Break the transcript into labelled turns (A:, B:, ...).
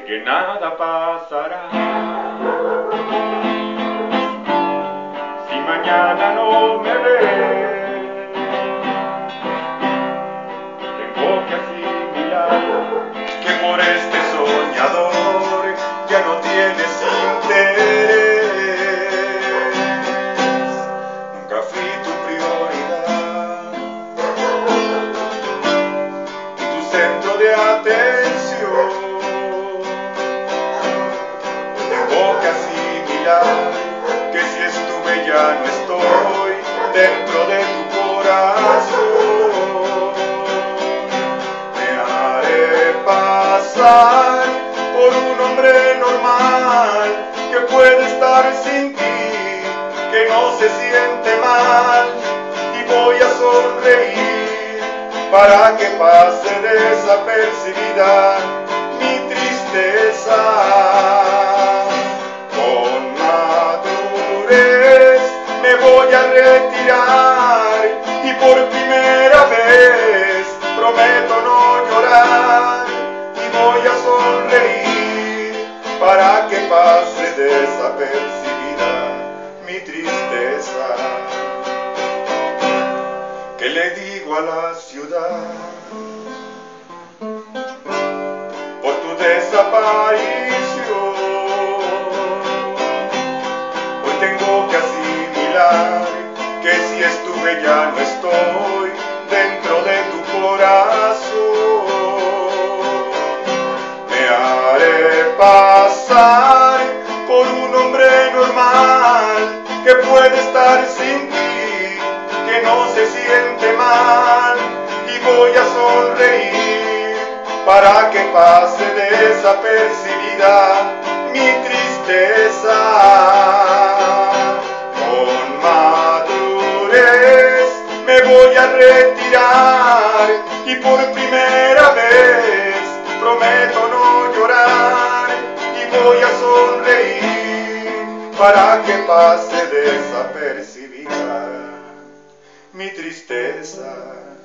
A: que nada pasará. Si mañana no me ves, tengo que asimilar que por este soñador ya no tienes interés. Nunca fui tu prioridad y tu centro de atención. Tengo que asimilar que si estuve ya no estoy dentro de tu corazón. Me haré pasar por un hombre normal que puede estar sin ti, que no se siente mal, y voy a sonreír para que pase desapercibida mi tristeza. Con madurez me voy a retirar y por primera vez prometo no llorar y voy a sonreír para que pase desapercibida mi tristeza. ¿Qué le digo a la ciudad por tu desaparición? Hoy tengo que asimilar que si estuve ya no estoy dentro de tu corazón. Me haré pasar por un hombre normal que puede estar sin ti, que no se siente mal, y voy a sonreír para que pase desapercibida mi tristeza. Con madurez me voy a retirar y por primera vez prometo no llorar y voy a sonreír para que pase desapercibida mi tristeza.